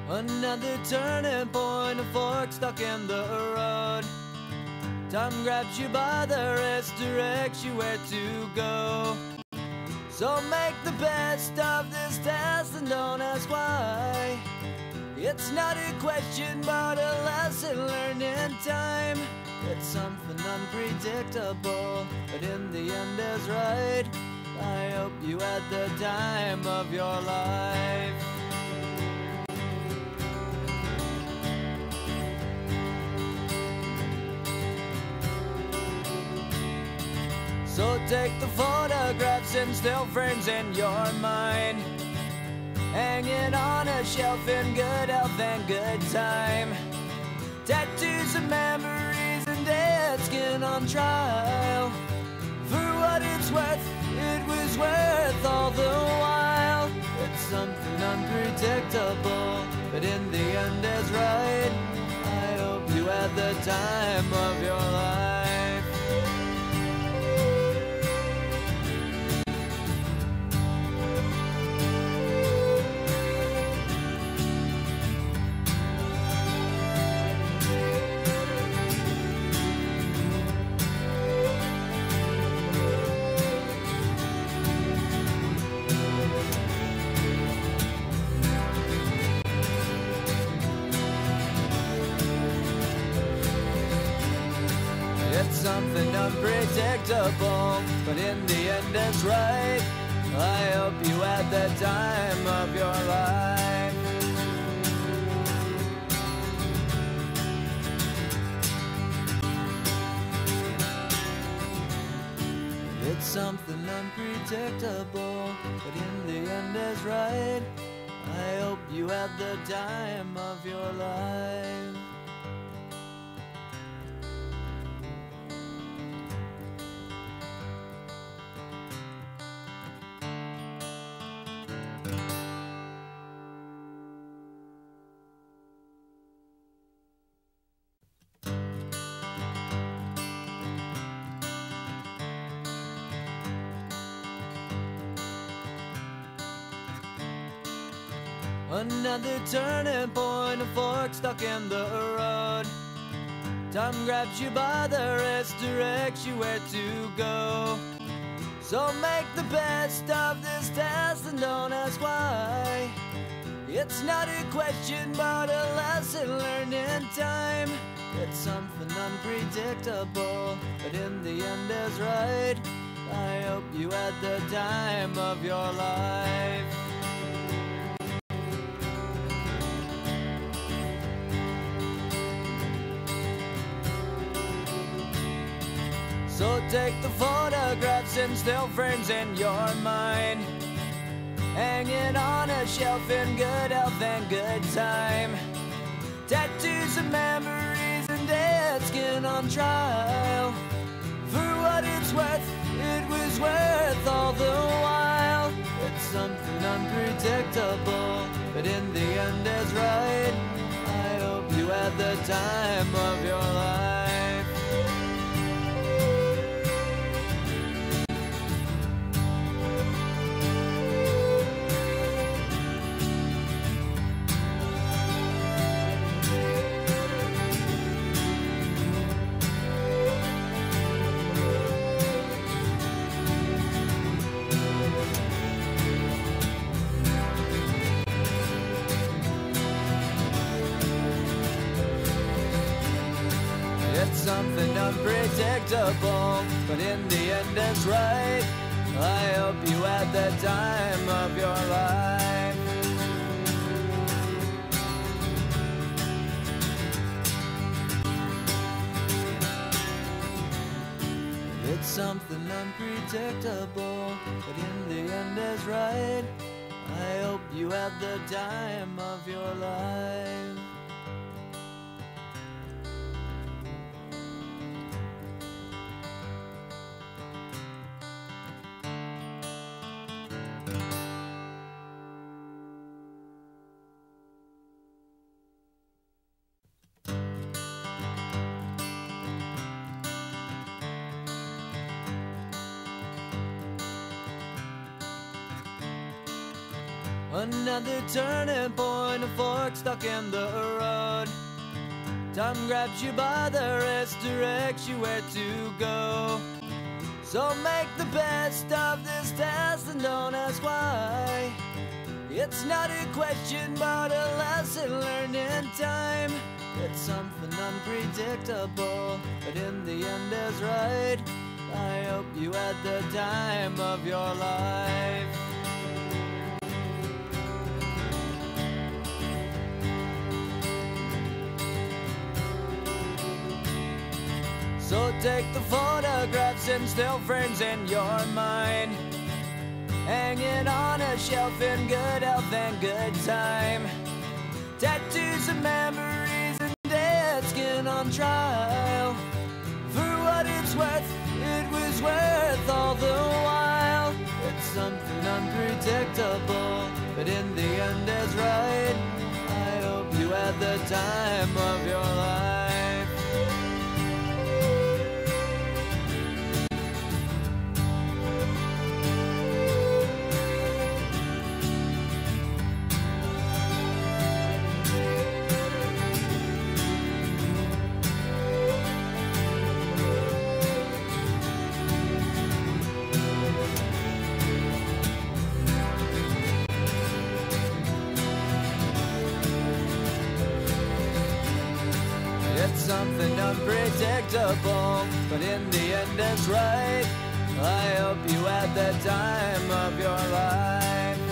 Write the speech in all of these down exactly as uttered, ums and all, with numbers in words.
Another turning point, a fork stuck in the road. Time grabs you by the wrist, directs you where to go. So make the best of this test and don't ask why. It's not a question but a lesson learned in time. It's something unpredictable, but in the end is right. I hope you had the time of your life. So take the photographs and still frames in your mind, hanging on a shelf in good health and good time. Tattoos of memories and dead skin on trial. For what it's worth, it was worth all the while. It's something unpredictable, but in the end is right. I hope you had the time of your life. It's something unpredictable, but in the end it's right. I hope you had the time of your life. It's something unpredictable, but in the end is right. I hope you had the time of your life. Another turning point, a fork stuck in the road. Time grabs you by the wrist, directs you where to go. So make the best of this test and don't ask why. It's not a question but a lesson learned in time. It's something unpredictable, but in the end is right. I hope you had the time of your life. So take the photographs and still frames in your mind, hanging on a shelf in good health and good time. Tattoos of memories and dead skin on trial. For what it's worth, it was worth all the while. It's something unpredictable, but in the end is right. I hope you had the time of your life. It's something unpredictable, but in the end it's right. I hope you had the time of your life. It's something unpredictable, but in the end is right. I hope you had the time of your life. Another turning point, a fork stuck in the road. Time grabs you by the wrist, directs you where to go. So make the best of this test and don't ask why. It's not a question but a lesson learned in time. It's something unpredictable, but in the end is right. I hope you had the time of your life. So take the photographs and still frames in your mind, hanging on a shelf in good health and good time. Tattoos and memories and dead skin on trial. For what it's worth, it was worth all the while. It's something unpredictable, but in the end is right. I hope you had the time of your life. It's something unpredictable, but in the end it's right. I hope you had the time of your life.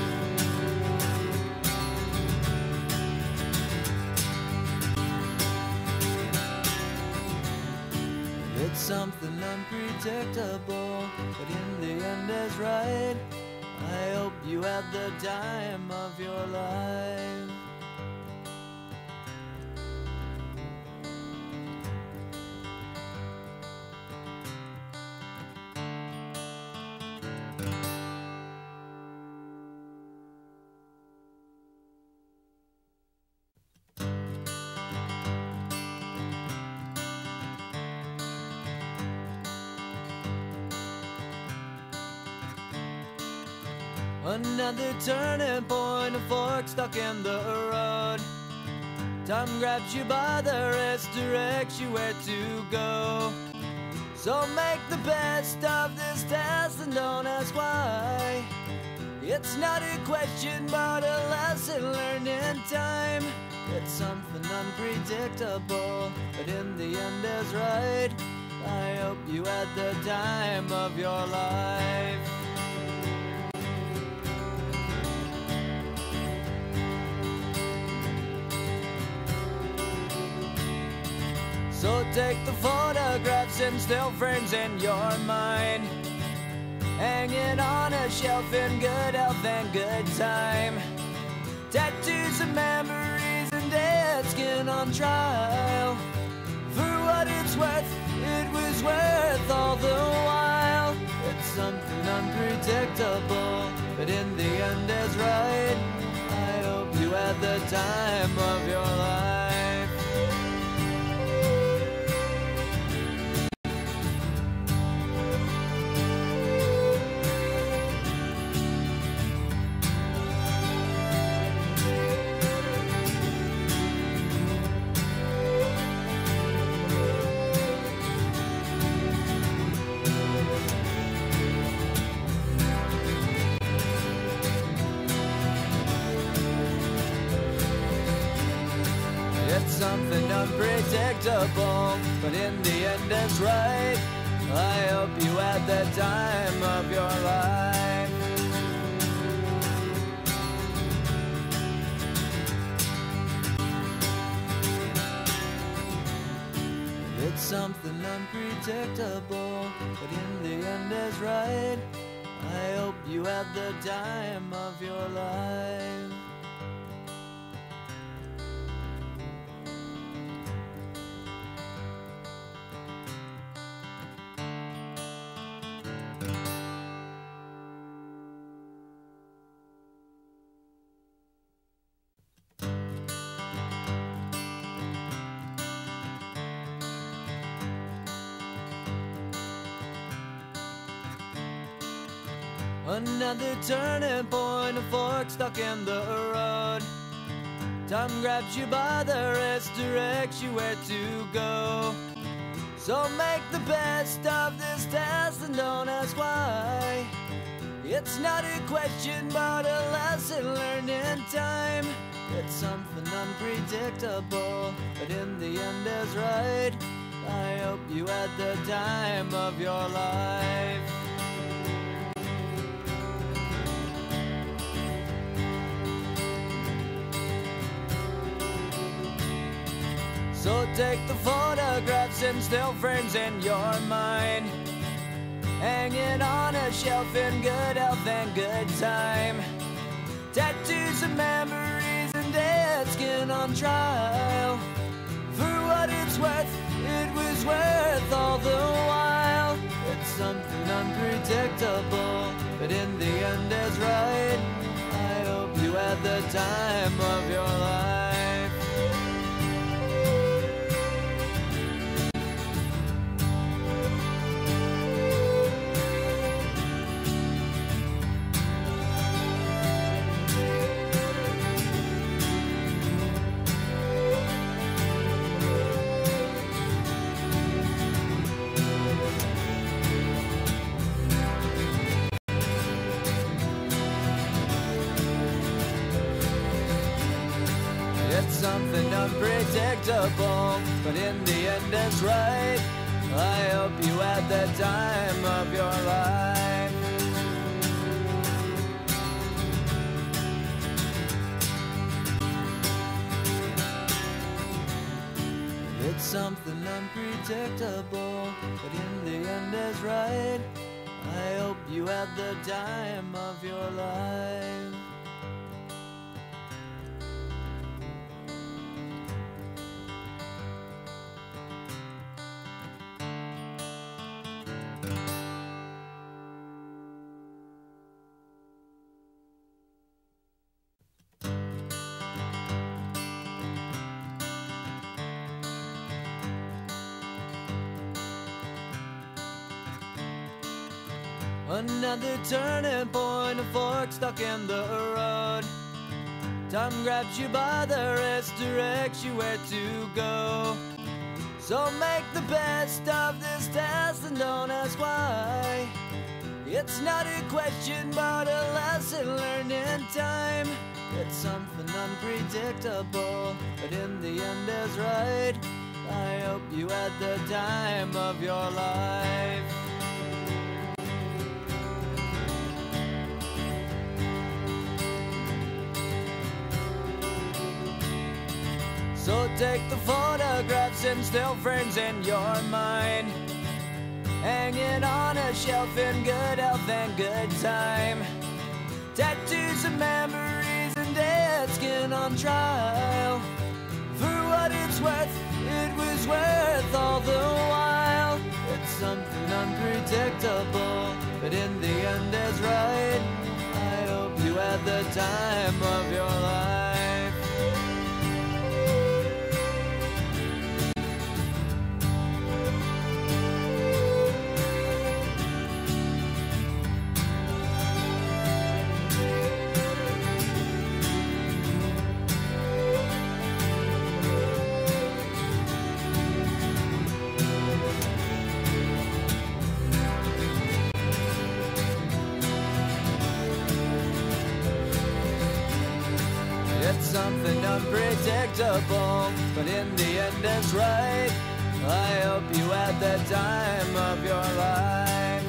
It's something unpredictable, but in the end is right. I hope you had the time of your life. Another turning point, a fork stuck in the road. Time grabs you by the wrist, directs you where to go. So make the best of this test and don't ask why. It's not a question but a lesson learned in time. It's something unpredictable, but in the end is right. I hope you had the time of your life. So take the photographs and still frames in your mind, hanging on a shelf in good health and good time. Tattoos and memories and dead skin on trial. For what it's worth, it was worth all the while. It's something unpredictable, but in the end is right. I hope you had the time of your life. It's something unpredictable, but in the end it's right. I hope you had the time of your life. It's something unpredictable, but in the end is right. I hope you had the time of your life. Another turning point, a fork stuck in the road. Time grabs you by the wrist, directs you where to go. So make the best of this test and don't ask why. It's not a question but a lesson learned in time. It's something unpredictable, but in the end is right. I hope you had the time of your life. So take the photographs and still frames in your mind, hanging on a shelf in good health and good time. Tattoos and memories and dead skin on trial. For what it's worth, it was worth all the while. It's something unpredictable, but in the end is right. I hope you had the time of your life. It's something unpredictable, but in the end it's right. I hope you had the time of your life. It's something unpredictable, but in the end is right. I hope you had the time of your life. Another turning point, a fork stuck in the road. Time grabs you by the wrist, directs you where to go. So make the best of this test and don't ask why. It's not a question but a lesson learned in time. It's something unpredictable, but in the end is right. I hope you had the time of your life. So take the photographs and still frames in your mind, hanging on a shelf in good health and good time. Tattoos and memories and dead skin on trial. For what it's worth, it was worth all the while. It's something unpredictable, but in the end is right. I hope you had the time of your life. It's something unpredictable, but in the end it's right. I hope you had the time of your life.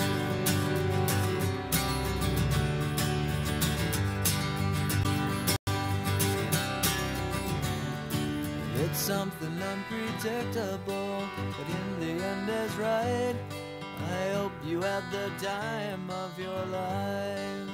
It's something unpredictable, but in the end is right. I hope you had the time of your life.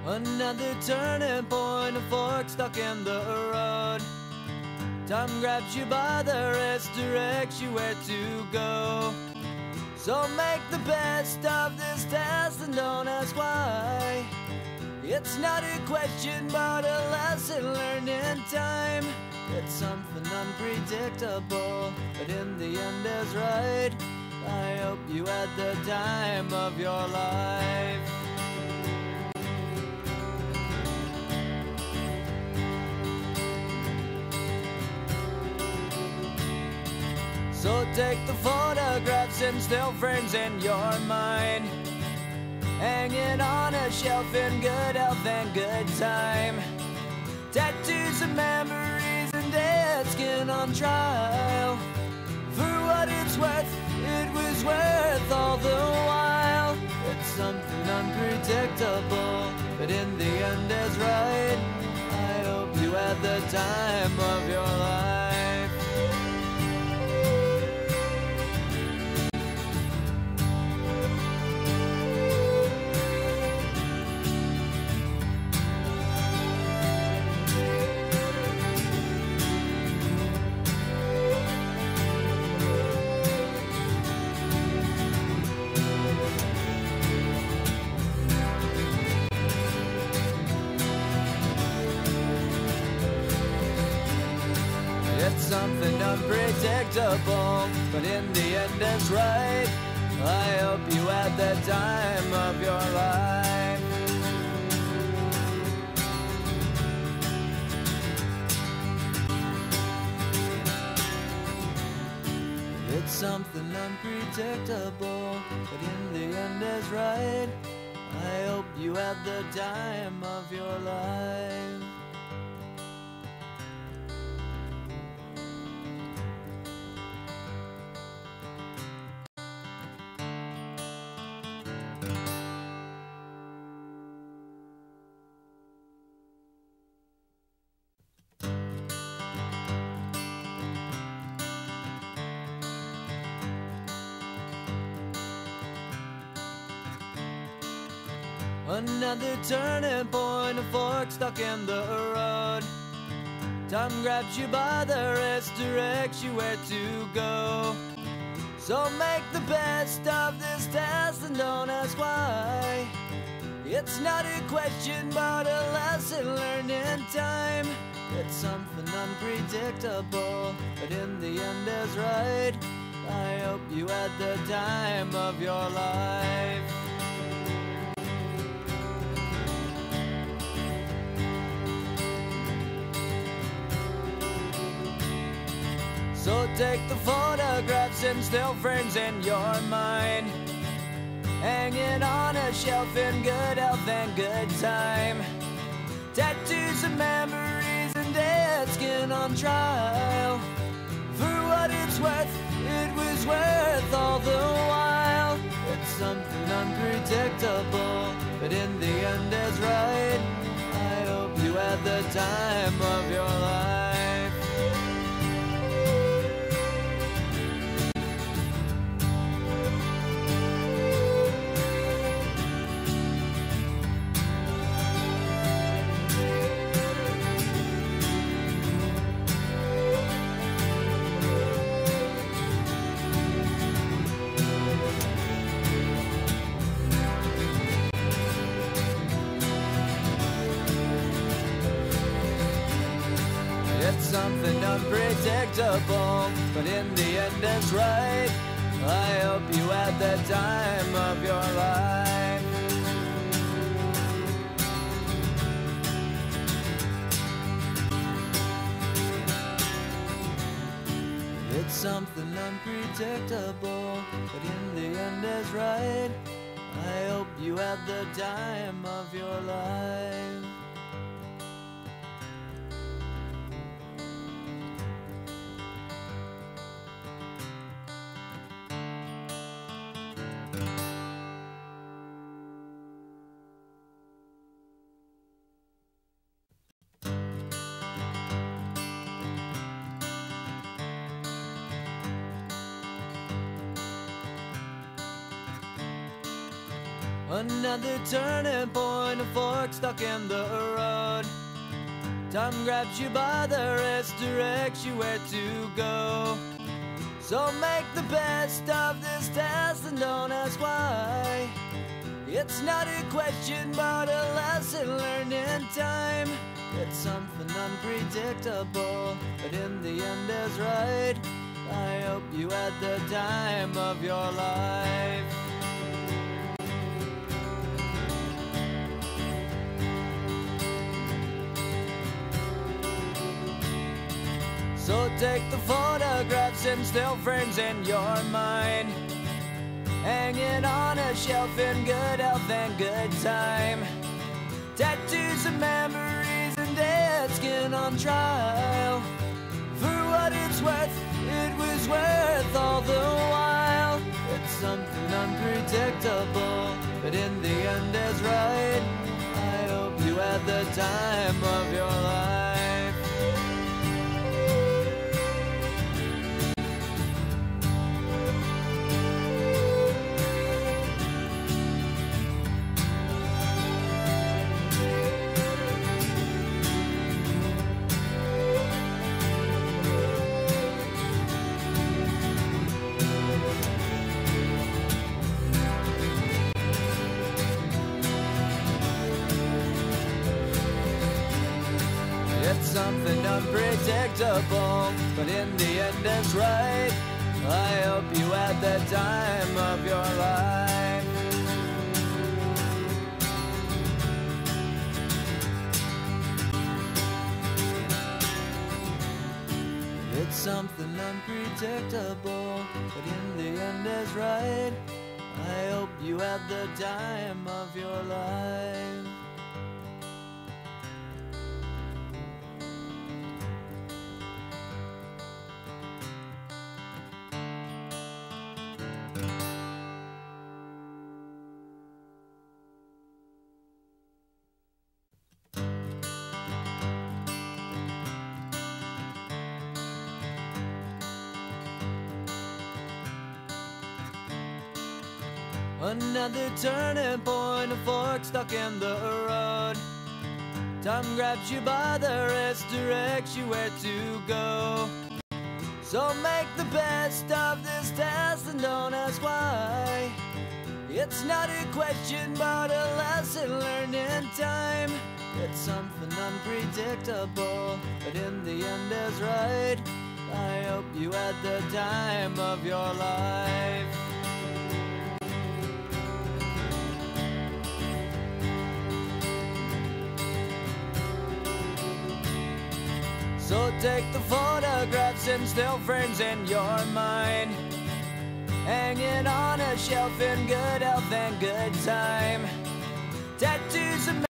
Another turning point, a fork stuck in the road. Time grabs you by the wrist, directs you where to go. So make the best of this test and don't ask why. It's not a question but a lesson learned in time. It's something unpredictable, but in the end is right. I hope you had the time of your life. So take the photographs and still frames in your mind, hanging on a shelf in good health and good time. Tattoos of memories and dead skin on trial. For what it's worth, it was worth all the while. It's something unpredictable, but in the end is right. I hope you had the time of your life. It's something unpredictable, but in the end it's right. I hope you had the time of your life. It's something unpredictable, but in the end is right. I hope you had the time of your life. Another turning point, a fork stuck in the road. Time grabs you by the wrist, directs you where to go. So make the best of this test and don't ask why. It's not a question but a lesson learned in time. It's something unpredictable, but in the end is right. I hope you had the time of your life. So take the photographs and still frames in your mind, hanging on a shelf in good health and good time. Tattoos of memories and dead skin on trial. For what it's worth, it was worth all the while. It's something unpredictable, but in the end is right. I hope you had the time of your life. It's something unpredictable, but in the end it's right. I hope you had the time of your life. It's something unpredictable, but in the end is right. I hope you had the time of your life. Another turning point, a fork stuck in the road. Time grabs you by the wrist, directs you where to go. So make the best of this test and don't ask why. It's not a question but a lesson learned in time. It's something unpredictable, but in the end is right. I hope you had the time of your life. So take the photographs and still frames in your mind, hanging on a shelf in good health and good time. Tattoos and memories and dead skin on trial. For what it's worth, it was worth all the while. It's something unpredictable, but in the end is right. I hope you had the time of your life. It's something unpredictable, but in the end it's right. I hope you had the time of your life. It's something unpredictable, but in the end is right. I hope you had the time of your life. Another turning point, a fork stuck in the road. Time grabs you by the wrist, directs you where to go. So make the best of this test and don't ask why. It's not a question but a lesson learned in time. It's something unpredictable, but in the end is right. I hope you had the time of your life. So take the photographs and still frames in your mind, hanging on a shelf in good health and good time. Tattoos and